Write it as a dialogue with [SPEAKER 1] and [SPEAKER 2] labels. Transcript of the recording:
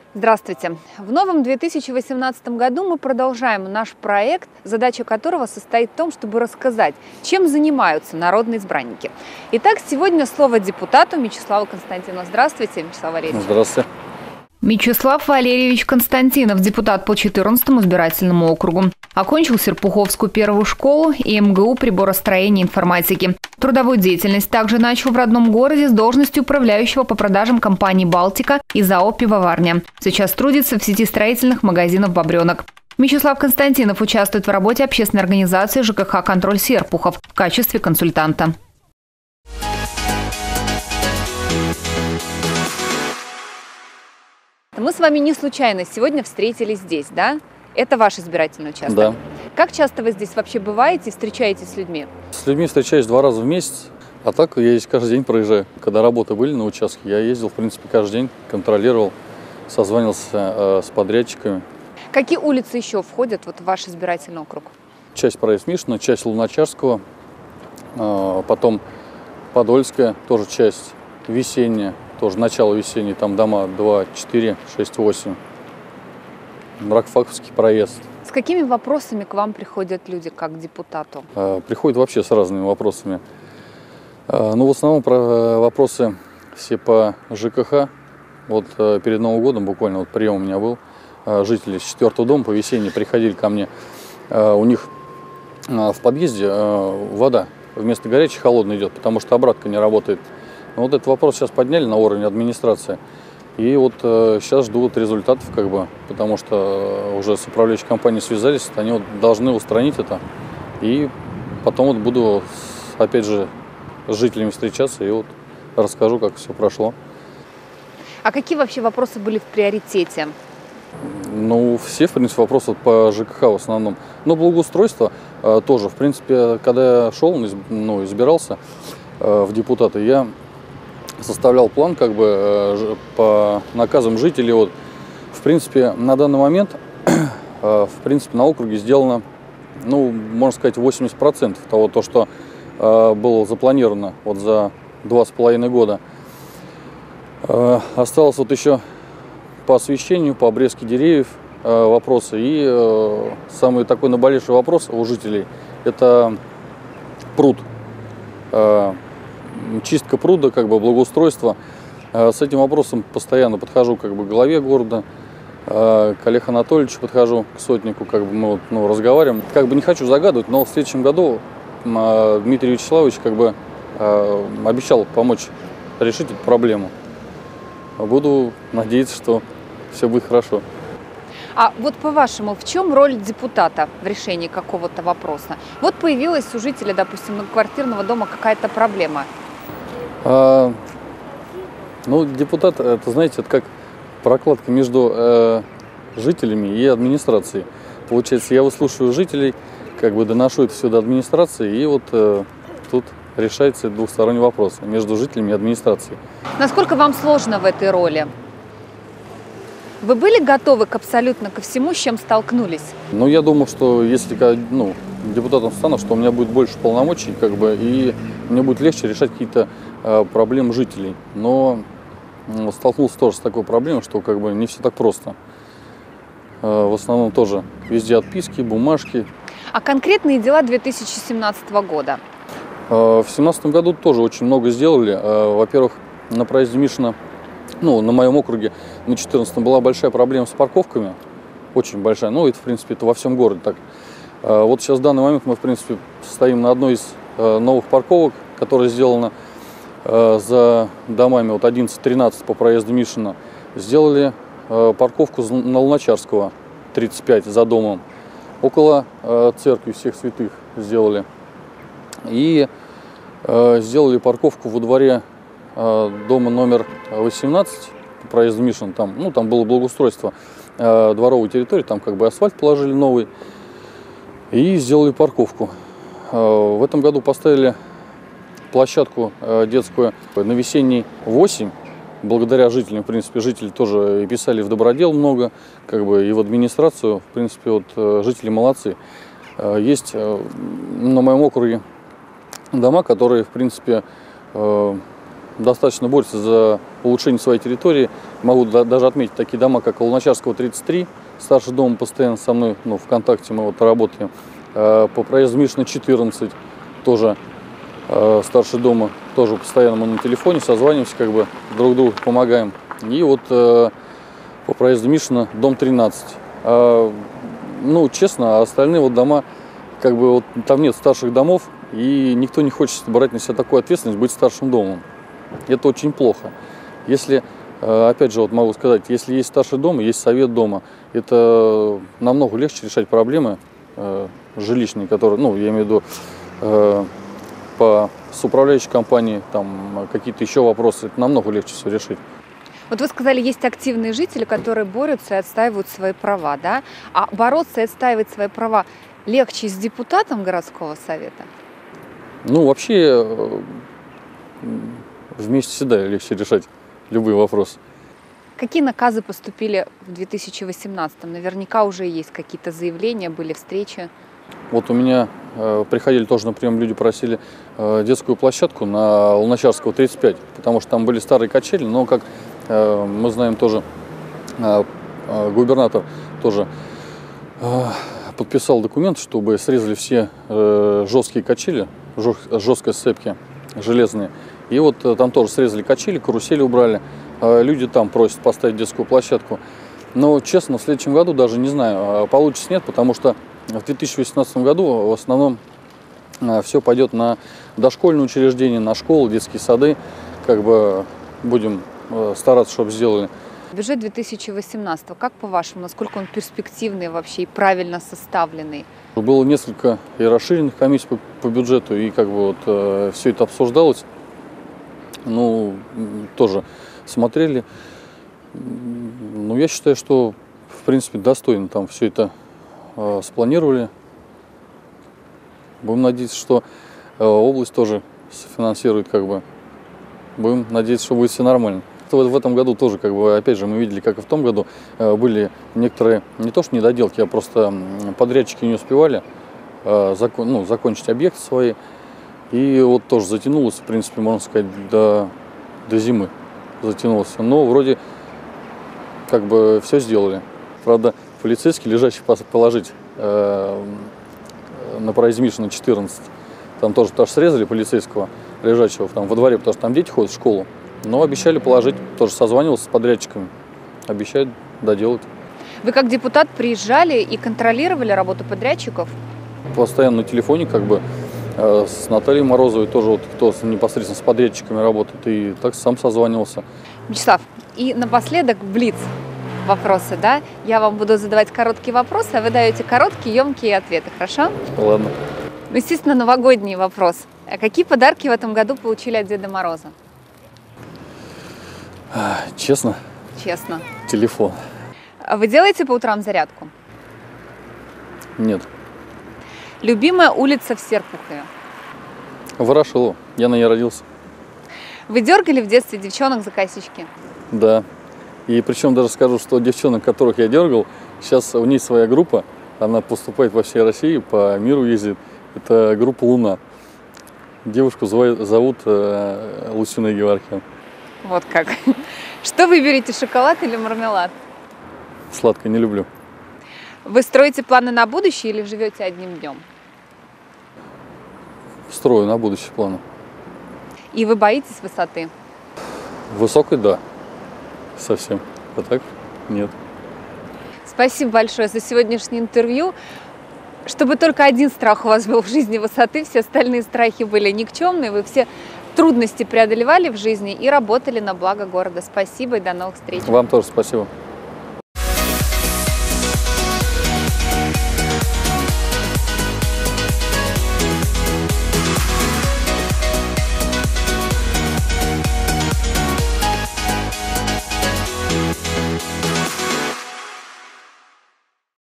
[SPEAKER 1] Здравствуйте! В новом 2018 году мы продолжаем наш проект, задача которого состоит в том, чтобы рассказать, чем занимаются народные избранники. Итак, сегодня слово депутату Мячеславу Константинову. Здравствуйте, Мячеслав Валерьевич.
[SPEAKER 2] Здравствуйте.
[SPEAKER 1] Мячеслав Валерьевич Константинов, депутат по 14-му избирательному округу. Окончил Серпуховскую первую школу и МГУ приборостроения и информатики. Трудовую деятельность также начал в родном городе с должностью управляющего по продажам компании «Балтика» и ЗАО «Пивоварня». Сейчас трудится в сети строительных магазинов «Бобренок». Мячеслав Константинов участвует в работе общественной организации ЖКХ «Контроль Серпухов» в качестве консультанта. Мы с вами не случайно сегодня встретились здесь, да? Это ваш избирательный участок?
[SPEAKER 2] Да.
[SPEAKER 1] Как часто вы здесь вообще бываете и встречаетесь с людьми?
[SPEAKER 2] С людьми встречаюсь 2 раза в месяц, а так я здесь каждый день проезжаю. Когда работы были на участке, я ездил, в принципе, каждый день, контролировал, созванивался с подрядчиками.
[SPEAKER 1] Какие улицы еще входят в ваш избирательный округ?
[SPEAKER 2] Часть проезд Мишина, часть Луначарского, потом Подольская, тоже часть, Весенняя, тоже начало весенней, там дома 2, 4, 6, 8. Ракфаковский проезд.
[SPEAKER 1] С какими вопросами к вам приходят люди, как к депутату?
[SPEAKER 2] Приходят вообще с разными вопросами. Ну, в основном вопросы все по ЖКХ. Вот перед Новым годом буквально прием у меня был. Жители с 4-го дома по Весенней приходили ко мне. У них в подъезде вода вместо горячей холодной идет, потому что обратка не работает. Вот этот вопрос сейчас подняли на уровне администрации. И вот сейчас ждут результатов, потому что уже с управляющей компанией связались, они должны устранить это. И потом буду, опять же, с жителями встречаться и расскажу, как все прошло.
[SPEAKER 1] А какие вообще вопросы были в приоритете?
[SPEAKER 2] Ну, все, в принципе, вопросы по ЖКХ в основном. Но благоустройство тоже. В принципе, когда я шел, избирался в депутаты, я составлял план по наказам жителей. В принципе, на данный момент на округе сделано, можно сказать, 80% того, что было запланировано за 2,5 года. Осталось еще по освещению, по обрезке деревьев вопросы. И самый такой наболевший вопрос у жителей – это пруд. Чистка пруда, благоустройство. С этим вопросом постоянно подхожу к главе города, к Олегу Анатольевичу подхожу, к сотнику, мы разговариваем. Не хочу загадывать, но в следующем году Дмитрий Вячеславович обещал помочь решить эту проблему. Буду надеяться, что все будет хорошо.
[SPEAKER 1] А по-вашему, в чем роль депутата в решении какого-то вопроса? Появилась у жителя, допустим, многоквартирного дома какая-то проблема.
[SPEAKER 2] Депутат, это, знаете, это как прокладка между жителями и администрацией. Получается, я выслушиваю жителей, доношу это все до администрации, и тут решается двухсторонний вопрос между жителями и администрацией. Насколько
[SPEAKER 1] вам сложно в этой роли? Вы были готовы абсолютно ко всему, с чем столкнулись?
[SPEAKER 2] Я думал, что если депутатом стану, что у меня будет больше полномочий, и мне будет легче решать какие-то проблемы жителей. Но столкнулся тоже с такой проблемой, что не все так просто. В основном тоже везде отписки, бумажки.
[SPEAKER 1] А конкретные дела 2017 года?
[SPEAKER 2] В 2017 году тоже очень много сделали. Во-первых, на проезде Мишина, на моем округе, на 14-м была большая проблема с парковками. Очень большая. Это, в принципе, это во всем городе так. Сейчас в данный момент мы, в принципе, стоим на одной из новых парковок, которая сделана за домами 11-13 по проезду Мишина. Сделали парковку на Луначарского, 35, за домом. Около церкви Всех Святых сделали. И сделали парковку во дворе дома номер 18 по проезду Мишина. Там было благоустройство дворовой территории, там асфальт положили новый. И сделали парковку. В этом году поставили площадку детскую на Весенней 8. Благодаря жителям, в принципе, жители тоже и писали в добродел много, и в администрацию. В принципе, жители молодцы. Есть на моем округе дома, которые, в принципе, достаточно борются за улучшение своей территории. Могу даже отметить такие дома, как Луначарского, 33. Старший дом постоянно со мной, ну, ВКонтакте мы вот работаем. По проезду Мишина, 14. Тоже старший дома. Тоже постоянно мы на телефоне созваниваемся, как бы друг другу помогаем. И вот по проезду Мишина, дом 13. Ну, честно, остальные вот дома, как бы вот там нет старших домов, и никто не хочет брать на себя такую ответственность, быть старшим домом. Это очень плохо. Если, опять же, вот могу сказать, если есть старший дом, есть совет дома, это намного легче решать проблемы жилищные, которые, ну, я имею в виду, с управляющей компанией, там какие-то еще вопросы, это намного легче все решить.
[SPEAKER 1] Вот вы сказали, есть активные жители, которые борются и отстаивают свои права, да? А бороться и отстаивать свои права легче с депутатом городского совета?
[SPEAKER 2] Ну, вообще, вместе всегда легче решать любые вопросы.
[SPEAKER 1] Какие наказы поступили в 2018-м? Наверняка уже есть какие-то заявления, были встречи.
[SPEAKER 2] Вот у меня приходили тоже на прием, люди просили детскую площадку на Луначарского, 35, потому что там были старые качели, но, как мы знаем, тоже губернатор тоже подписал документ, чтобы срезали все жесткие качели, жесткие сцепки железные. И вот там тоже срезали качели, карусели убрали. Люди там просят поставить детскую площадку. Но, честно, в следующем году даже не знаю, получится нет, потому что в 2018 году в основном все пойдет на дошкольные учреждения, на школы, детские сады. Как бы будем стараться, чтобы сделали.
[SPEAKER 1] Бюджет 2018, как по-вашему, насколько он перспективный вообще и правильно составленный?
[SPEAKER 2] Было несколько и расширенных комиссий по бюджету, и как бы вот все это обсуждалось. Ну, тоже смотрели. Ну, я считаю, что, в принципе, достойно там все это спланировали. Будем надеяться, что область тоже софинансирует, как бы. Будем надеяться, что будет все нормально. В этом году тоже, как бы, опять же, мы видели, как и в том году, были некоторые, не то что недоделки, а просто подрядчики не успевали закончить объекты свои. И вот тоже затянулось, в принципе, можно сказать, до зимы затянулось. Но вроде как бы все сделали. Правда, полицейский, лежачий положить на проезде Мишина, 14, там тоже срезали полицейского лежачего там во дворе, потому что там дети ходят в школу. Но обещали положить, тоже созванивался с подрядчиками, обещают доделать.
[SPEAKER 1] Вы как депутат приезжали и контролировали работу подрядчиков?
[SPEAKER 2] Постоянно на телефоне, как бы, с Натальей Морозовой тоже, вот, кто непосредственно с подрядчиками работает, и так сам созванивался.
[SPEAKER 1] Вячеслав, и напоследок блиц вопросы, да? Я вам буду задавать короткие вопросы, а вы даете короткие, емкие ответы, хорошо?
[SPEAKER 2] Ладно.
[SPEAKER 1] Ну, естественно, новогодний вопрос. А какие подарки в этом году получили от Деда Мороза?
[SPEAKER 2] Честно?
[SPEAKER 1] Честно.
[SPEAKER 2] Телефон.
[SPEAKER 1] А вы делаете по утрам зарядку?
[SPEAKER 2] Нет.
[SPEAKER 1] Любимая улица в Серпухове?
[SPEAKER 2] Ворошилово. Я на ней родился.
[SPEAKER 1] Вы дергали в детстве девчонок за косички?
[SPEAKER 2] Да. И причем даже скажу, что девчонок, которых я дергал, сейчас у нее своя группа. Она поступает во всей России, по миру ездит. Это группа «Луна». Девушку зовут Лусина Геворкян.
[SPEAKER 1] Вот как. Что выберете, шоколад или мармелад?
[SPEAKER 2] Сладкое не люблю.
[SPEAKER 1] Вы строите планы на будущее или живете одним днем?
[SPEAKER 2] Строю на будущее планы.
[SPEAKER 1] И вы боитесь высоты?
[SPEAKER 2] Высокой, да. Совсем. А так нет.
[SPEAKER 1] Спасибо большое за сегодняшнее интервью. Чтобы только один страх у вас был в жизни высоты, все остальные страхи были никчемные, вы все трудности преодолевали в жизни и работали на благо города. Спасибо и до новых встреч.
[SPEAKER 2] Вам тоже спасибо.